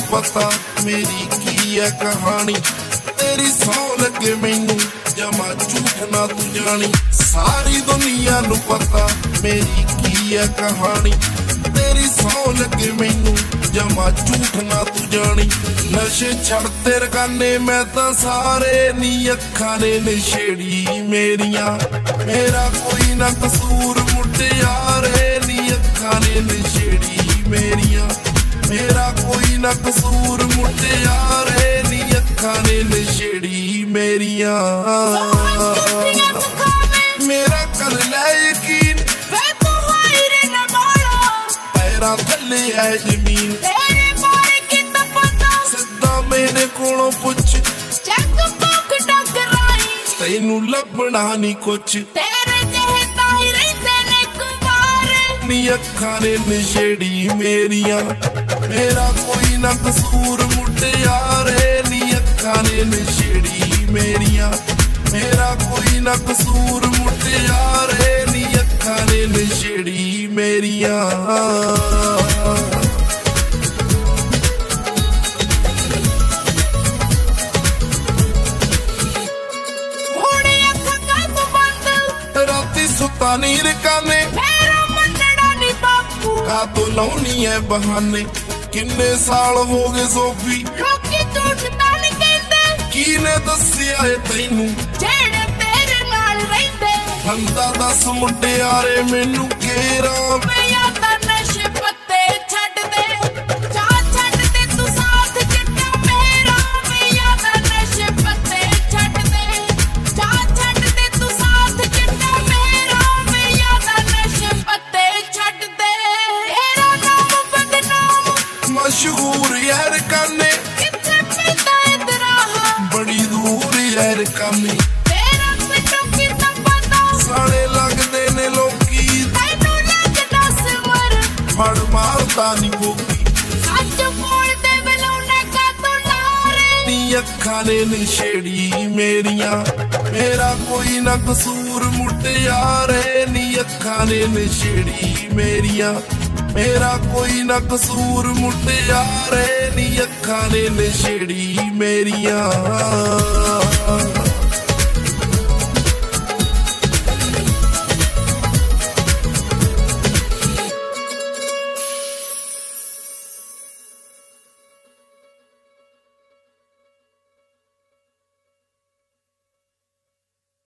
पता मेरी की है कहानी, तेरी सौ लगे मैनू जमा झूठ ना तू जानी। सारी दुनिया नू पता मेरी की है कहानी, तेरी सौ लगे मैनू जमा झूठ ना तू जानी। नशे छड़ते रगाने मैं तां सारे नी अखां ने नशेड़ी मेरिया, मेरा कोई ना कसूर मुटियारे नी अखां ने नशेड़ी मेरिया, मेरा कोई ना कसूर मुटियारे नी अखां ने नशेड़ी मेरिया। मेरा कर ले यकीन पैरा थले है जमीन, सिद्धा मेरे कोलों पुछ तेनू लभना नी कुछ, नी अखां ने नशेड़ी मेरिया, मेरा कोई ना कसूर मुटियारे नी अखां ने नशेड़ी मेरिया, मेरा कोई ना कसूर मुटियारे नी अखां ने नशेड़ी मेरिया। राती सुता नी रकाने का तो लाउनी है बहाने, किन्ने साल हो गए सोफी की ने दसिया है तैनू बंदा दस मुटियारे मैनू केरा मशहूर यार काने बड़ी दूर यार काने, साले लगदे ने लोकी फड़ मारता नी भूखी, नी अखां ने नशेड़ी मेरिया, मेरा कोई ना कसूर मुटियारे नी अखां ने नशेड़ी मेरिया, मेरा कोई ना कसूर मुटियारे नी अखां ने नशेड़ी मेरिया।